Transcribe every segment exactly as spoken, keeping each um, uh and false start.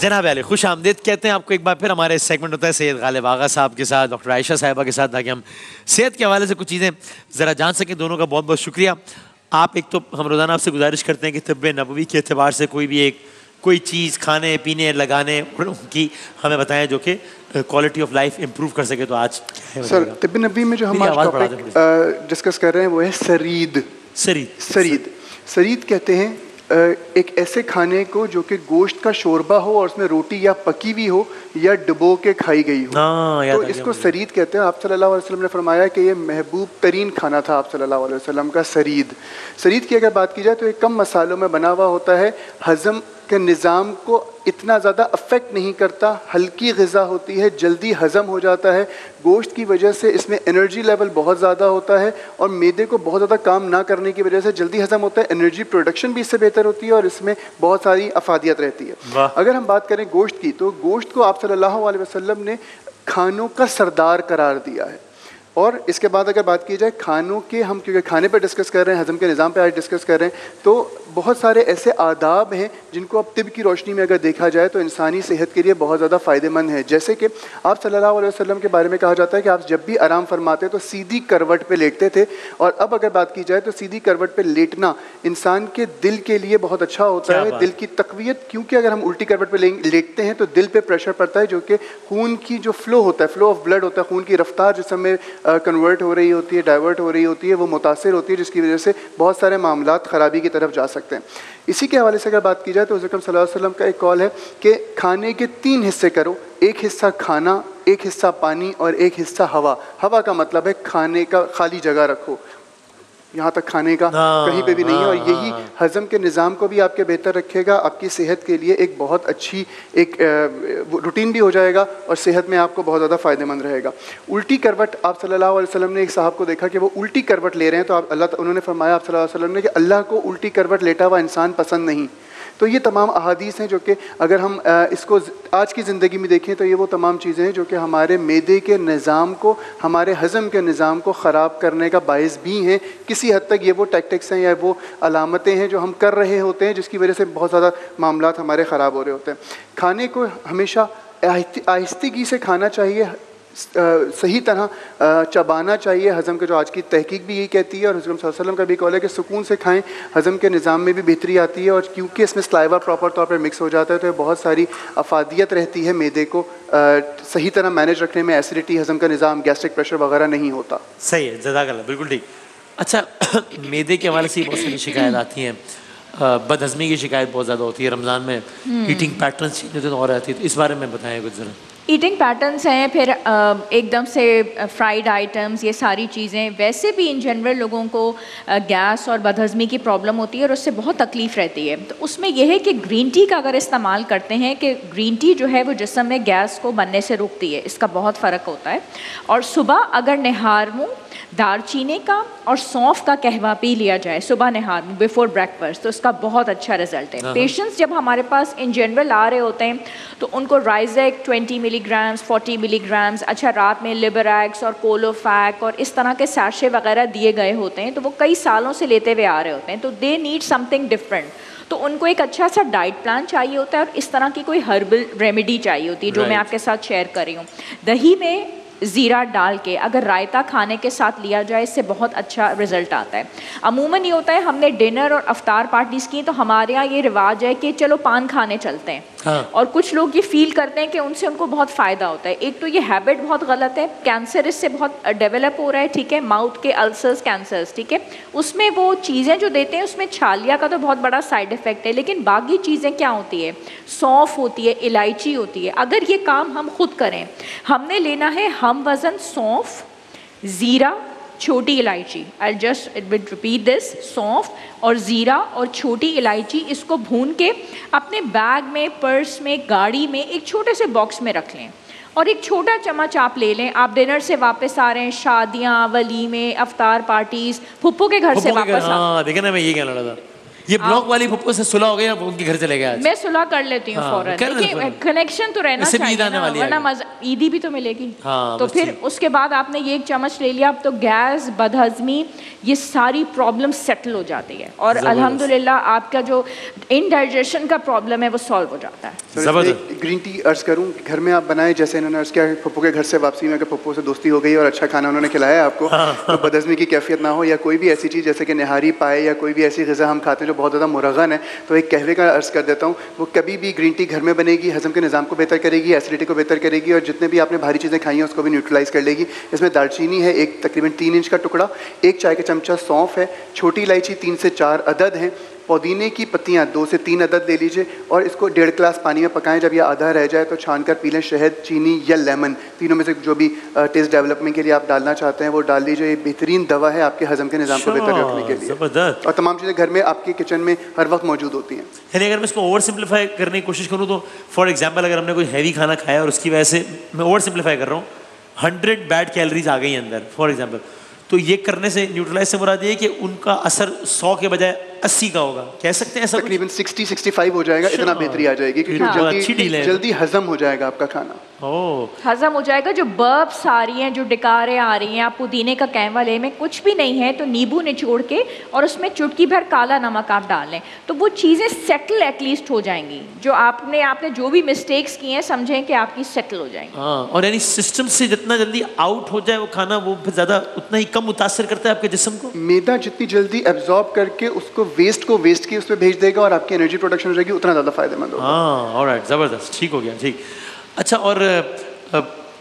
जनाब अली खुश आमदीद कहते हैं आपको एक बार फिर। हमारे सेगमेंट होता है सैयद गालिब आगा साहब के साथ, डॉक्टर आयशा साहिबा के साथ, ताकि हम सेहत के हवाले से कुछ चीज़ें ज़रा जान सकें। दोनों का बहुत बहुत शुक्रिया। आप एक तो हम रोज़ाना आपसे गुजारिश करते हैं कि तिब्बे नबवी के अतबार से कोई भी एक कोई चीज़ खाने पीने लगाने की हमें बताएं जो कि क्वालिटी ऑफ लाइफ इम्प्रूव कर सके। तो आज सर तिब्बे नबवी में जो हम आज टॉपिक डिस्कस कर रहे हैं वो है सरीद। सरीद सरीद सरीद कहते हैं एक ऐसे खाने को जो कि गोश्त का शोरबा हो और उसमें रोटी या पकी हुई हो या डुबो के खाई गई हो, तो इसको सरीद कहते हैं। आप सल्लल्लाहु अलैहि वसल्लम ने फरमाया कि ये महबूब तरीन खाना था आप सल्लल्लाहु अलैहि वसल्लम का सरीद। सरीद की अगर बात की जाए तो ये कम मसालों में बना हुआ होता है, हज़म के निज़ाम को इतना ज़्यादा अफेक्ट नहीं करता, हल्की ग़िज़ा होती है, जल्दी हज़म हो जाता है। गोश्त की वजह से इसमें एनर्जी लेवल बहुत ज़्यादा होता है और मैदे को बहुत ज़्यादा काम ना करने की वजह से जल्दी हज़म होता है। एनर्जी प्रोडक्शन भी इससे बेहतर होती है और इसमें बहुत सारी अफादियत रहती है। अगर हम बात करें गोश्त की, तो गोश्त को आप सल्लल्लाहु अलैहि वसल्लम ने खानों का सरदार करार दिया है। और इसके बाद अगर बात की जाए खानों के, हम क्योंकि खाने पर डिस्कस कर रहे हैं, हज़म के निज़ाम पे आज डिस्कस कर रहे हैं, तो बहुत सारे ऐसे आदाब हैं जिनको अब तिब की रोशनी में अगर देखा जाए तो इंसानी सेहत के लिए बहुत ज़्यादा फ़ायदेमंद है। जैसे कि आप सल्लल्लाहु अलैहि वसल्लम के बारे में कहा जाता है कि आप जब भी आराम फरमाते तो सीधी करवट पे लेटते थे, और अब अगर बात की जाए तो सीधी करवट पे लेटना इंसान के दिल के लिए बहुत अच्छा होता है, दिल की तक़वियत। क्योंकि अगर हम उल्टी करवट पे लेटते हैं तो दिल पे प्रेशर पड़ता है, जो कि खून की जो फ़्लो होता है, फ़्लो ऑफ ब्लड होता है, खून की रफ्तार जिस समय कन्वर्ट हो रही होती है, डाइवर्ट हो रही होती है, वो मुतासिर होती है, जिसकी वजह से बहुत सारे मामलात ख़राबी की तरफ जा सकते हैं। इसी के हवाले से अगर बात की जाए तो हुज़ूर अकरम सल्लल्लाहु अलैहि वसल्लम का एक कॉल है कि खाने के तीन हिस्से करो, एक हिस्सा खाना, एक हिस्सा पानी और एक हिस्सा हवा। हवा का मतलब है खाने का खाली जगह रखो, यहाँ तक खाने का कहीं पे भी नहीं है, और यही हज़म के निज़ाम को भी आपके बेहतर रखेगा, आपकी सेहत के लिए एक बहुत अच्छी एक रूटीन भी हो जाएगा और सेहत में आपको बहुत ज़्यादा फ़ायदेमंद रहेगा। उल्टी करवट, आप सल्लल्लाहु अलैहि वसल्लम ने एक साहब को देखा कि वो उल्टी करवट ले रहे हैं, तो आप अल्लाह उन्होंने फरमाया आप सल्लल्लाहु अलैहि वसल्लम ने कि अल्लाह को उल्टी करवट लेटा हुआ इंसान पसंद नहीं। तो ये तमाम अहादीस हैं जो कि अगर हम इसको आज की ज़िंदगी में देखें तो ये वो तमाम चीज़ें हैं जो कि हमारे मैदे के निज़ाम को, हमारे हज़म के निज़ाम को ख़राब करने का बायस भी हैं। किसी हद तक ये वो टैक्टिक्स हैं या वो अलामतें हैं जो हम कर रहे होते हैं, जिसकी वजह से बहुत ज़्यादा मामलात हमारे ख़राब हो रहे होते हैं। खाने को हमेशा आहिस्तेगी से खाना चाहिए, सही तरह चबाना चाहिए। हज़म का जो आज की तहकीक भी यही कहती है, और हुज़ूर सल्लल्लाहु अलैहि वसल्लम का भी कौल है कि सुकून से खाएं, हज़म के निज़ाम में भी बेहतरी आती है, और क्योंकि इसमें सलाइवा प्रॉपर तौर पर मिक्स हो जाता है तो बहुत सारी अफादियत रहती है, मैदे को आ, सही तरह मैनेज रखने में एसिडिटी, हज़म का निज़ाम, गैस्ट्रिक प्रेशर वगैरह नहीं होता। सही है, जज़ाकल्लाह, बिल्कुल ठीक। अच्छा मैदे के हवाले से बहुत सारी शिकायत आती हैं, बदहज़मी की शिकायत बहुत ज़्यादा होती है, रमज़ान में ईटिंग पैटर्न चेंज होते तो और रहती है, तो इस बारे में बताएं कुछ ज़रा। ईटिंग पैटर्न्स हैं, फिर एकदम से फ्राइड आइटम्स, ये सारी चीज़ें। वैसे भी इन जनरल लोगों को गैस और बदहज़मी की प्रॉब्लम होती है और उससे बहुत तकलीफ़ रहती है। तो उसमें यह है कि ग्रीन टी का अगर इस्तेमाल करते हैं कि ग्रीन टी जो है वो जिस्म में गैस को बनने से रोकती है, इसका बहुत फ़र्क होता है। और सुबह अगर निहार मुँह दारचीनी का और सौंफ का कहवा पी लिया जाए सुबह निहार में बिफोर ब्रेकफास्ट, तो इसका बहुत अच्छा रिजल्ट है। पेशेंट्स जब हमारे पास इन जनरल आ रहे होते हैं तो उनको राइजेक ट्वेंटी मिलीग्राम्स फोर्टी मिलीग्राम्स, अच्छा रात में लिबरैक्स और कोलोफैक और इस तरह के सैशे वगैरह दिए गए होते हैं, तो वो कई सालों से लेते हुए आ रहे होते हैं, तो दे नीड समथिंग डिफरेंट। तो उनको एक अच्छा सा डाइट प्लान चाहिए होता है और इस तरह की कोई हर्बल रेमेडी चाहिए होती है जो मैं आपके साथ शेयर कर रही हूँ। दही में ज़ीरा डाल के अगर रायता खाने के साथ लिया जाए, इससे बहुत अच्छा रिजल्ट आता है। अमूमन ये होता है हमने डिनर और अफ्तार पार्टीज़ की तो हमारे यहाँ ये रिवाज है कि चलो पान खाने चलते हैं, हाँ। और कुछ लोग ये फील करते हैं कि उनसे उनको बहुत फ़ायदा होता है। एक तो ये हैबिट बहुत गलत है, कैंसर इससे बहुत डेवलप हो रहा है, ठीक है, माउथ के अल्सर्स, कैंसर्स, ठीक है, उसमें वो चीज़ें जो देते हैं उसमें छालिया का तो बहुत बड़ा साइड इफ़ेक्ट है, लेकिन बाकी चीज़ें क्या होती है, सौंफ होती है, इलायची होती है। अगर ये काम हम खुद करें, हमने लेना है हम वज़न सौंफ, ज़ीरा, छोटी इलायची, I just it will repeat this, सौंफ और ज़ीरा और छोटी इलायची, इसको भून के अपने बैग में, पर्स में, गाड़ी में एक छोटे से बॉक्स में रख लें और एक छोटा चम्मच आप ले लें। आप डिनर से वापस आ रहे हैं, शादियाँ, वलीमे, अफ्तार पार्टीज़, फुप्पो के घर से वापस आ, देखे ना, मैं ये कहना था, ये ब्लॉक वाली पप्पो से सुलह हो गई, अब उनके घर चले गए आज। मैं सुलह कर लेती हूँ हाँ, फौरन, कर लेते देखिए हैं। कनेक्शन तो रहना इससे भी ईद चाहिए आने ना, वाली है वरना आगे। मजा ईदी भी तो मिलेगी। हाँ, तो बस फिर ठीक। उसके बाद आपने ये एक चम्मच ले लिया, अब तो गैस, बदहजमी, ये सारी प्रॉब्लम सेटल हो जाती है और जबरदस्त। अल्हम्दुलिल्लाह आपका जो इनडाइजेशन का प्रॉब्लम है वो सॉल्व हो जाता है। जबरदस्त। ग्रीन टी अर्ज करूँ घर में आप बनाए जैसे इन्होंने अर्ज किया, पप्पू के घर से वापसी में पप्पू से दोस्ती हो गई और अच्छा खाना उन्होंने खिलाया आपको, तो बदहजमी की कैफियत ना हो, या कोई भी ऐसी चीज़ जैसे कि निहारी पाए या कोई भी ऐसी ग़िज़ा हम खाते हैं जो बहुत ज़्यादा मुरगन है, तो एक कहवे का अर्ज कर देता हूँ, वो कभी भी ग्रीन टी घर में बनेगी, हजम के निज़ाम को बेहतर करेगी, एसिडिटी को बेहतर करेगी और जितने भी आपने भारी चीज़ें खाई हैं उसको भी न्यूट्रलाइज कर लेगी। इसमें दालचीनी है एक तकरीबन तीन इंच का टुकड़ा, एक चाय का चमचा सौंफ है, छोटी इलायची तीन से चार अदद हैं, पुदीने की पत्तियां दो से तीन अदद ले लीजिए और इसको डेढ़ गिलास पानी में पकाएं। जब ये आधा रह जाए तो छान कर पी लें। शहद, चीनी या लेमन, तीनों में से जो भी टेस्ट डेवलपमेंट के लिए आप डालना चाहते हैं वो डाल लीजिए। ये बेहतरीन दवा है आपके हजम के निज़ाम को बेहतर रखने के लिए, और तमाम चीज़ें घर में आपके किचन में हर वक्त मौजूद होती हैं। यानी अगर मैं इसको ओवर सिंप्लीफाई करने की कोशिश करूँ तो फॉर एग्जाम्पल अगर हमने कोई हैवी खाना खाया और उसकी वजह से, मैं ओवर सिंप्लीफाई कर रहा हूँ, हंड्रेड बैड कैलोरीज आ गई अंदर फॉर एग्जाम्पल, तो ये करने से न्यूट्रलाइज से मुराद ये है कि उनका असर सौ के बजाय अस्सी का होगा, कह सकते हैं ऐसा? तकरीबन साठ पैंसठ हो जाएगा, इतना बेहतरी आ जाएगी क्योंकि हाँ। जल्दी जल्दी हजम हो जाएगा आपका खाना। ओह, हजम हो जाएगा। जो बर्ब्स आ रही हैं, जो डिकारें आ रही हैं, आप पुदीने का कहवा ले में कुछ भी नहीं है तो नींबू निचोड़ के और उसमें चुटकी भर काला नमक आप डाल लें तो वो चीज़ें सेटल एटलीस्ट हो जाएंगी। जो आपने आपने जो भी मिस्टेक्स किए हैं समझें कि आपकी सेटल हो जाएंगी। हाँ, और यानी सिस्टम से जितना जल्दी आउट हो जाए वो खाना, वो फिर ज़्यादा उतना ही कम मुतासर करता है आपके जिस्म को। मैदा जितनी जल्दी एब्जॉर्ब करके उसको वेस्ट को वेस्ट की उसमें भेज देगा और आपकी एनर्जी प्रोडक्शन हो जाएगी, उतना ज़्यादा फायदेमंद होगा। हाँ, ऑलराइट, ज़बरदस्त, ठीक हो गया, ठीक। अच्छा, और अ,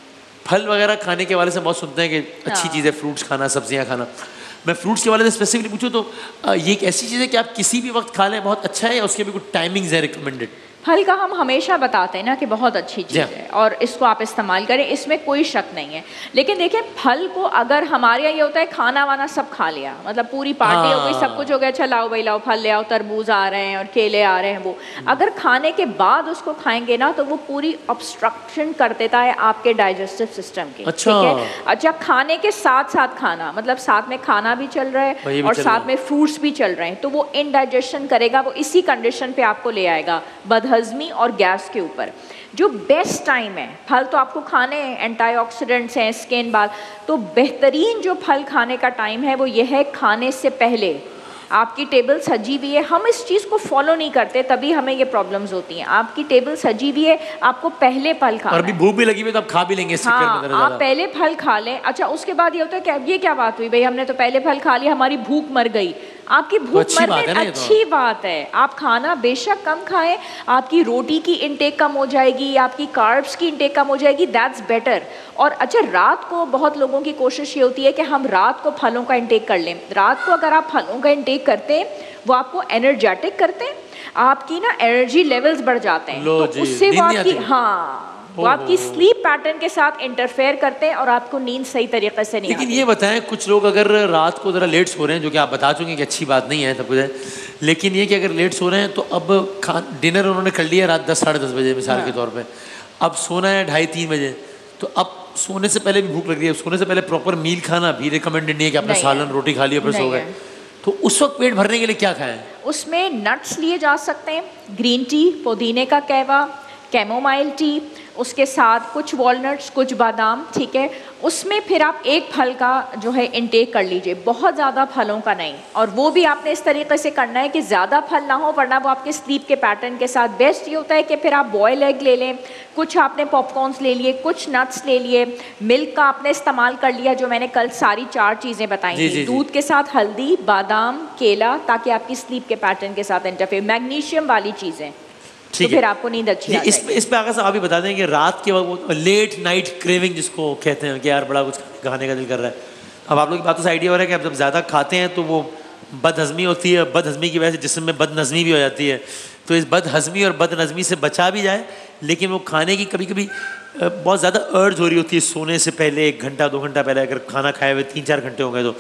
फल वगैरह खाने के वाले से बहुत सुनते हैं कि अच्छी हाँ। चीज़ है फ्रूट्स खाना, सब्जियां खाना। मैं फ्रूट्स के वाले से स्पेसिफिकली पूछूं तो अ, ये एक ऐसी चीज़ है कि आप किसी भी वक्त खा लें, बहुत अच्छा है, या उसके भी कुछ टाइमिंग्स है रिकमेंडेड? फल का हम हमेशा बताते हैं ना कि बहुत अच्छी चीज़ है और इसको आप इस्तेमाल करें, इसमें कोई शक नहीं है। लेकिन देखिए फल को अगर हमारे यहाँ ये होता है खाना वाना सब खा लिया, मतलब पूरी पार्टी हाँ। हो गई, सब कुछ हो गया, अच्छा लाओ भाई लाओ फल ले आओ, तरबूज आ रहे हैं और केले आ रहे हैं, वो अगर खाने के बाद उसको खाएंगे ना तो वो पूरी ऑब्स्ट्रक्शन कर देता है आपके डाइजेस्टिव सिस्टम के। अच्छा। ठीक है, अच्छा खाने के साथ साथ खाना, मतलब साथ में खाना भी चल रहा है और साथ में फ्रूट्स भी चल रहे हैं, तो वो इनडाइजेशन करेगा, वो इसी कंडीशन पे आपको ले आएगा, बदहजमी और गैस के ऊपर। जो बेस्ट टाइम है, फल तो आपको खाने हैं, एंटीऑक्सीडेंट्स हैं, स्किन बाल, तो बेहतरीन जो फल खाने का टाइम है वो ये है खाने से पहले। आपकी टेबल सजी हुई है, हम इस चीज़ को फॉलो नहीं करते तभी हमें ये प्रॉब्लम्स होती हैं। आपकी टेबल सजी हुई है, आपको पहले फल खाना और अभी भूख भी लगी हुई तो आप खा भी लेंगे इस चक्कर में हाँ, ज़रा आप ज़्यादा। पहले फल खा लें। अच्छा, उसके बाद ये होता है कि ये क्या बात हुई भाई, हमने तो पहले फल खा लिया, हमारी भूख मर गई। आपकी भूख अच्छी बात है मरने ना ये तो। अच्छी बात है, आप खाना बेशक कम खाएं, आपकी रोटी की इंटेक कम हो जाएगी, आपकी कार्ब्स की इंटेक कम हो जाएगी, दैट्स बेटर। और अच्छा, रात को बहुत लोगों की कोशिश ये होती है कि हम रात को फलों का इंटेक कर लें। रात को अगर आप फलों का इंटेक करते हैं वो आपको एनर्जेटिक करते हैं, आपकी ना एनर्जी लेवल्स बढ़ जाते हैं, लो तो जी, उससे नींद वो नहीं आपकी आती? हाँ वो आपकी स्लीप पैटर्न के साथ इंटरफेयर करते हैं और आपको नींद सही तरीके से नहीं लेकिन आती। ये बताएं, कुछ लोग अगर रात को ज़रा लेट सो रहे हैं, जो कि आप बता चुके हैं कि अच्छी बात नहीं है सब कुछ है, लेकिन ये कि अगर लेट सो रहे हैं तो अब खा डिनर उन्होंने कर लिया रात दस साढ़े दस बजे मिसाल के तौर पे, अब सोना है ढाई तीन बजे, तो अब सोने से पहले भी भूख लग रही है, सोने से पहले प्रॉपर मील खाना भी रिकमेंडेड नहीं है कि आपने नहीं सालन है। रोटी खा लिया फिर सो नहीं गए, है। तो उस वक्त पेट भरने के लिए क्या खाएं? उसमें नट्स लिए जा सकते हैं, ग्रीन टी, पुदीने का कहवा, कैमोमाइल टी, उसके साथ कुछ वॉलनट्स, कुछ बादाम, ठीक है। उसमें फिर आप एक फल का जो है इंटेक कर लीजिए, बहुत ज़्यादा फलों का नहीं, और वो भी आपने इस तरीके से करना है कि ज़्यादा फल ना हो, वरना वो आपके स्लीप के पैटर्न के साथ। बेस्ट ये होता है कि फिर आप बॉयल एग ले लें, कुछ आपने पॉपकॉर्न्स ले लिए, कुछ नट्स ले लिए, मिल्क का आपने इस्तेमाल कर लिया, जो मैंने कल सारी चार चीज़ें बताई थी, दूध के साथ हल्दी, बादाम, केला, ताकि आपकी स्लीप के पैटर्न के साथ इंटरफेयर, मैग्नीशियम वाली चीज़ें, तो फिर आपको नींद अच्छी आ इस पे इस पे आगे से आप भी बता दें कि रात के वक्त लेट नाइट क्रेविंग जिसको कहते हैं कि यार बड़ा कुछ खाने का दिल कर रहा है, अब आप लोग की बातों से आइडिया हो रहा है कि आप जब ज़्यादा खाते हैं तो वो बदहजमी होती है, बदहजमी की वजह से जिस्म में बदनज़मी भी हो जाती है, तो इस बदहजमी और बदनज़मी से बचा भी जाए, लेकिन वो खाने की कभी कभी बहुत ज़्यादा अर्ज हो रही होती है सोने से पहले, एक घंटा दो घंटा पहले अगर खाना खाए हुए तीन चार घंटे हो गए तो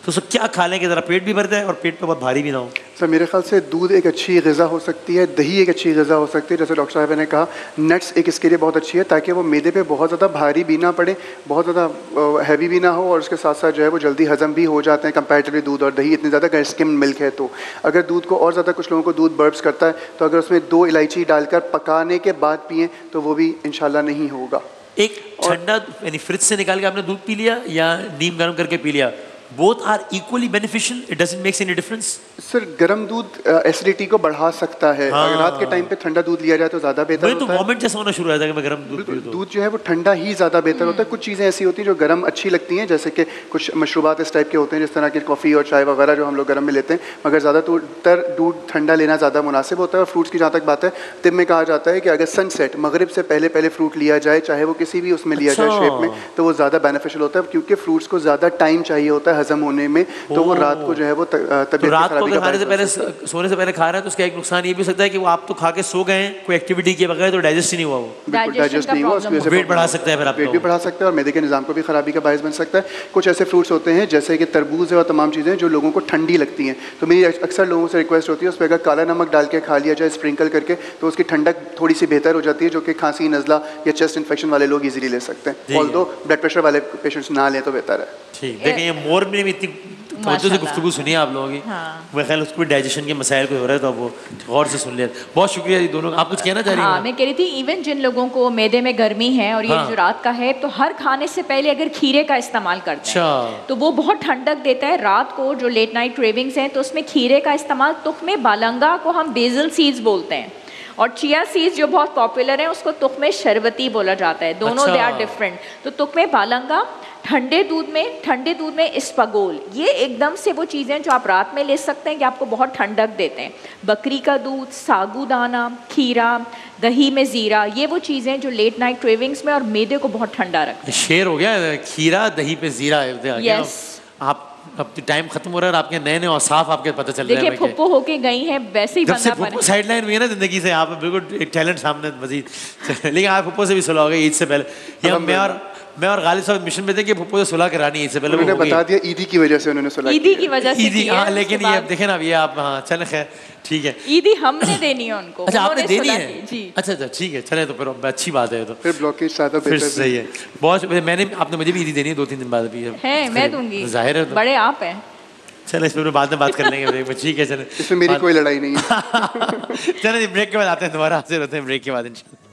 तो सर क्या खा लें कि ज़रा पेट भी भर जाए और पेट पे बहुत भारी भी ना हो? सर मेरे ख्याल से दूध एक अच्छी ग़िज़ा हो सकती है, दही एक अच्छी ग़िज़ा हो सकती है, जैसे डॉक्टर साहब ने कहा नट्स एक इसके लिए बहुत अच्छी है ताकि वो मैदे पे बहुत ज़्यादा भारी भी ना पड़े, बहुत ज़्यादा हैवी भी ना हो और उसके साथ साथ जो है वो जल्दी हज़म भी हो जाते हैं कंपैरेटिवली दूध और दही इतनी ज़्यादा स्किम मिल्क है। तो अगर दूध को और ज़्यादा कुछ लोगों को दूध बर्प्स करता है तो अगर उसमें दो इलायची डालकर पकाने के बाद पिएँ तो वो भी इंशाल्लाह नहीं होगा। एक ठंडा यानी फ्रिज से निकाल के आपने दूध पी लिया या नीम गर्म करके पी लिया, both are equally beneficial, it doesn't make any difference? Sir गर्म दूध एसिडिटी को बढ़ा सकता है। हाँ। अगर रात के टाइम पे ठंडा दूध लिया जाए तो ज़्यादा बेहतर होता है। तो वॉमिट जैसा होना शुरू हो जाता है कि मैं गर्म दूध पीऊँ तो। दूध जो है वो ठंडा ही ज़्यादा बेहतर होता है। कुछ चीज़ें ऐसी होती हैं जो गर्म अच्छी लगती हैं, जैसे कि कुछ मशरूबात इस टाइप के होते हैं जिस तरह की कॉफ़ी और चाय वगैरह जो हम लोग गर्म में लेते हैं, मगर ज़्यादातर दूध ठंडा लेना ज़्यादा मुनासिब होता है। और फ्रूट्स की जहाँ तक बात है, तिब में कहा जाता है कि अगर सनसेट मगरिब से पहले पहले फ्रूट लिया जाए, चाहे वो किसी भी उसमें लिया जाए शेप में, तो वो ज़्यादा बेनिफिशियल होता है क्योंकि फ्रूट्स को ज़्यादा टाइम चाहिए होता है हज़म होने में, तो वो रात को जो है वो तबीयत तो रात को खाने से पहले सोने से पहले खा रहा है तो उसका एक नुकसान ये भी हो सकता है कि वो आप तो खा के सो गए हैं, कोई एक्टिविटी किए बगैर तो डाइजेस्ट ही नहीं हुआ, वो डाइजेस्ट नहीं हुआ, वेट बढ़ा सकता है, फिर आप वेट भी बढ़ा सकता है और मैदे के निज़ाम को भी खराबी का बायस बन सकता है। कुछ ऐसे फ्रूट्स होते हैं जैसे कि तरबूज है और तमाम चीज़ें जो लोगों को ठंडी लगती हैं, तो मेरी अक्सर लोगों से रिक्वेस्ट होती है उस पर अगर काला नमक डाल के खा लिया जाए स्प्रिंकल करके तो उसकी ठंडक थोड़ी सी बेहतर हो जाती है, जो कि खांसी, नज़ला या चेस्ट इन्फेक्शन वाले लोग इजीली ले सकते हैं। ऑल्दो ब्लड प्रेशर वाले पेशेंट्स ना लें तो बेहतर है। ठीक, देखिए ये मोर में भी इतनी तवज्जो से गुफ्तगू सुनिए आप लोगों की। हाँ। मैं ख्याल उसको भी डाइजेशन के मसाइल कोई हो रहा है तो वो गौर से सुन लिया। बहुत शुक्रिया जी दोनों। आप कुछ कहना चाह रही हैं? हाँ, मैं कह रही थी इवन जिन लोगों को मैदे में गर्मी है और ये हाँ। जो रात का है, तो हर खाने से पहले अगर खीरे का इस्तेमाल करते हैं तो वो बहुत ठंडक देता है। रात को जो लेट नाइट क्रेविंग्स हैं तो उसमें खीरे का इस्तेमाल, तुख्मे बालंगा को हम बेजल सीड्स बोलते हैं और चिया सीड्स जो बहुत पॉपुलर हैं उसको तुख्मे शरबती बोला जाता है, दोनों दे आर डिफरेंट। तो तुख्मे बालंगा ठंडे दूध में, ठंडे दूध में इस्पगोल, ये एकदम से वो चीज़ें जो आप रात में ले सकते हैं कि आपको बहुत ठंडक देते हैं। बकरी का दूध, सागुदाना, खीरा, दही में ज़ीरा, ये वो चीज़ें जो लेट नाइट क्रेविंग्स में और मैदे को बहुत ठंडा रखते हैं। शेर हो गया, खीरा दही पे ज़ीरा। यस, आप अब टाइम खत्म हो रहा है और आपके नए नए औसाफ आपके पता चल रहे हैं। देखिए फुप्पो होके गई हैं वैसे ही बंदा बने। साइड लाइन हुई है ना जिंदगी से, आप बिल्कुल एक टैलेंट सामने मजीद। लेकिन आप फुप्पो से भी सुलह हो गई ईद से पहले। या मैं और मैं और गालिब साहब मिशन में थे कि फुप्पो से सुलह करानी ईद से पहले। उन्होंने बता दिया ईदी की वजह से उन्होंने सुलह ईदी की वजह से ईदी, हाँ, लेकिन ये देखें ना ये आप, हाँ चलें खैर ठीक है। ईदी हमने देनी है उनको। अच्छा आपने देनी है जी। अच्छा अच्छा ठीक है, चले तो फिर अच्छी बात है। तो फिर ब्लॉकेज ज़्यादा फिर सही है। बहुत मैंने आपने मुझे भी ईदी देनी है दो तीन दिन बाद भी है, मैं दूंगी, जाहिर है बड़े आप हैं। चले इसमें बाद में बात कर लेंगे। ठीक है चले, इसमें मेरी कोई लड़ाई नहीं है। चले ब्रेक के बाद आते हैं, दोबारा हाजिर होते हैं ब्रेक के बाद इंशाल्लाह।